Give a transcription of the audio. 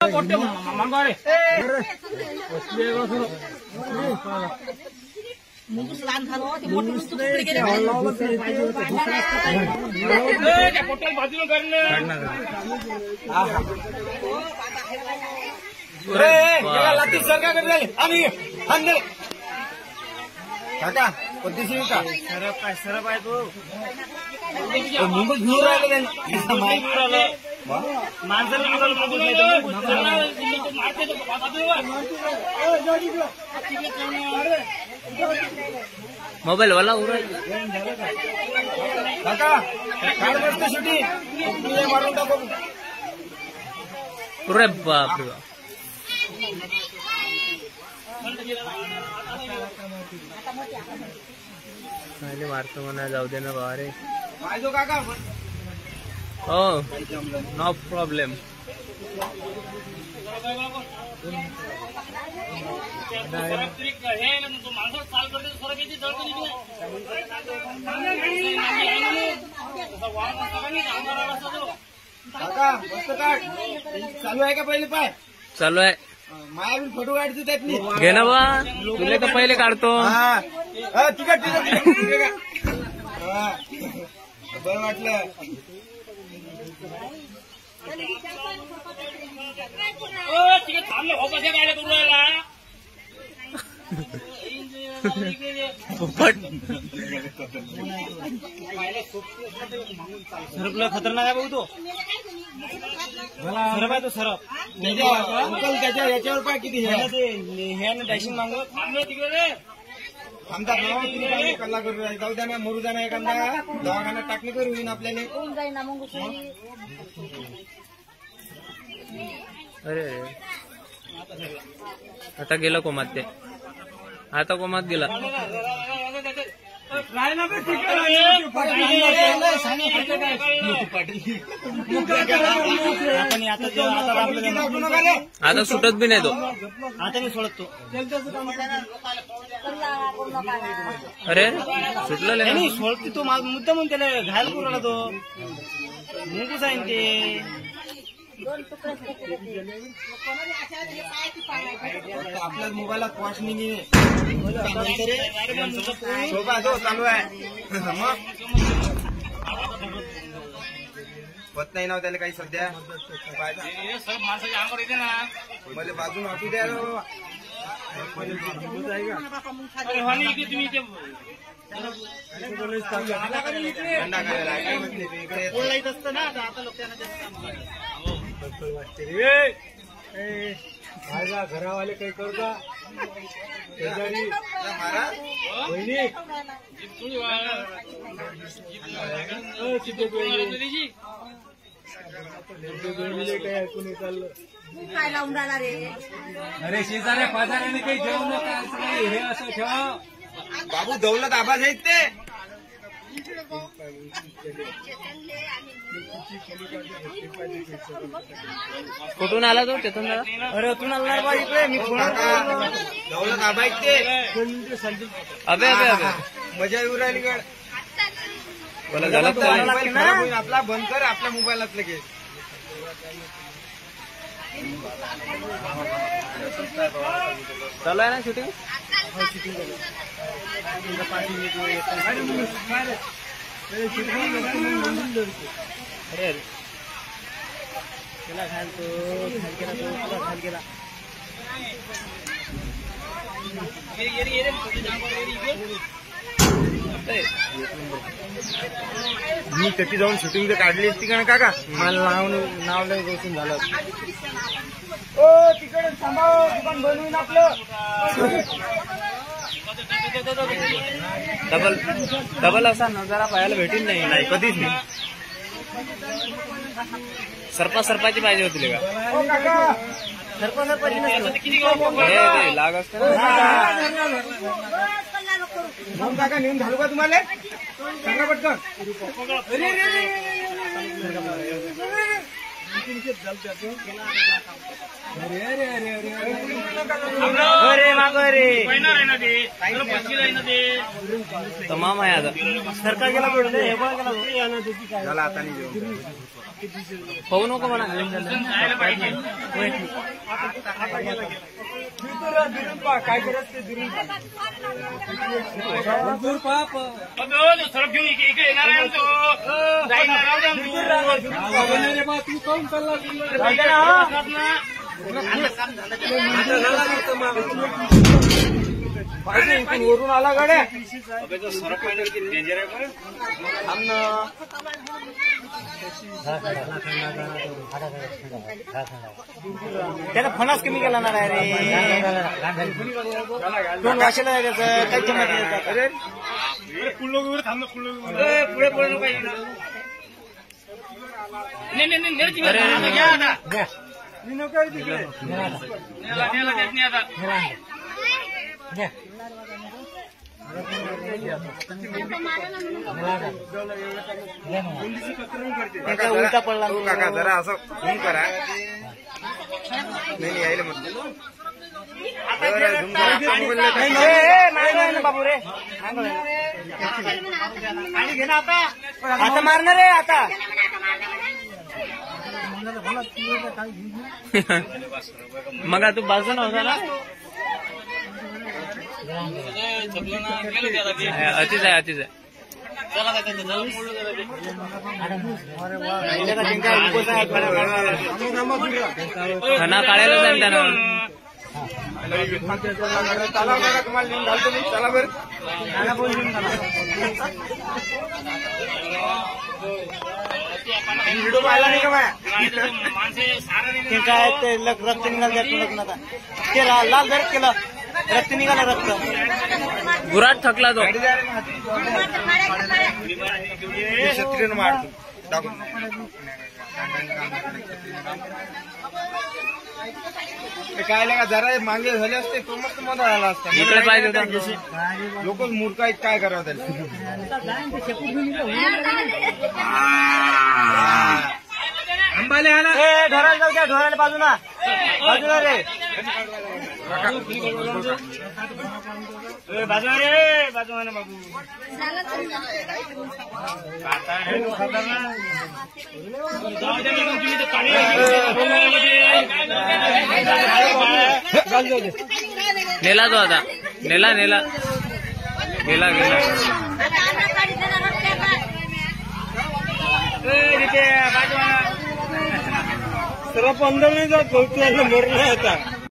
काका पद्धतशीर का सरप काय सरप आहे तो मुंबईत घेऊन राहिले माणसाला मोबाईल वाला काका काय बसते शेवटी मारून टाकू अरे बाप रे पहिले मारतो म्हणा जाऊ दे ना बारे काका हो नो प्रॉब्लेम काका मस्त काढ चालू आहे का पहिले पाय चालू आहे माया बी फोटो काढतो त्यातली घे ना बा तुले तर पहिले काढतो तिकट बरं वाटलं सरपला खतरनाक आहे भाऊ तो सरप आहे तो सरप त्याच्या याच्यावर पाय किती हे डॅशिंग मागू थांबतात ना कल्ला करू जाऊ द्या ना मरू द्या ना एखादा दवाखान्यात टाकणे करू होईन आपल्याला अरे आता गेला कोमात ते आता कोमात गेला आता सुटत बी नाही तो आता मी सोडत तो अरे सुटलं नाही सोडते तो मुद्दा म्हणून त्याला घायल करू आला तो मुंगूस आहे ते आपल्या मोबाईलात वॉच नाही शोभा तो चालू आहे मग होत नाही ना त्याला काही सध्या माणसाच्या अंगावर येते ना मला बाजून वाटू द्या असतं ना आता लोकांना घरावाले काही करू का काय ऐकून चाललं काय लावून राहणार रे अरे शेजाऱ्या पाजाऱ्याने काही जेवू नका हे असं ठेवा बाबू दौलत आवाज आहेत ते कुठून आला तो तिथून अरे तू आला बा इकडे मी दौलत आबा आहेत ते अबे अबे अबे मजा येऊ राहिली गड बोला झाला आपला बंद कर आपल्या मोबाईलात लगेच चालू आहे ना शूटिंग अरे त्याला घालतो खाल केला तो खाल केला मी कधी जाऊन शूटिंग तर काढली असती का ना काका मला नाव लय गोष्टी झालं ओ तिकडे थांबाव दुकान बनवून आपलं डबल डबल असा नजारा पाहायला भेटेल नाही कधीच नाही सरपाची पाहिजे होती का सरपाची लाग असत काका नेऊन घालू का तुम्हाला सांगा पटकन अरे अरे अरे अरे अरे मागो रे तमाम आहे आता सरकार गेला पडलं हे पण गेला झाला आता नाही पाहू नको म्हणा काय करत ते दूर पाप तू काऊन चालला वरून आला गाड्या डेंजर आहे त्याला फणस कमी केला ना रे दोन वाशाला आहे त्याचं काही जमत नाही अरे पुढे पुढे उलटा पडला काका जरा असं झूम करा नाही यायला म्हटलं बाबू रे घे ना आता मारणार रे आता मग तू बाजू नव्हता ना अतिच आहे अतिच आहे खाना काढायला जाईल त्यानं चला बरं व्हिडिओ पाहिला नाही का काय ते रक्त निघालं नका ते लाल धरत केलं रक्त निघालं रक्त गुराट थकला तो छत्रीनं मारतो टाकून काय लागा जरा मागे झाले असते तो मस्त मजा आला असता इकडे पाहिजे होता लोक मूर्ख आहेत काय करावं त्याला अंबाले आला ढोराला जाऊ द्या ढोराला बाजूला बाजूला रे बाजूला रे बाजूला बाबू नेला तो आता नेला नेला गेला गेला सर्व पंधरा नाही जात मरला आता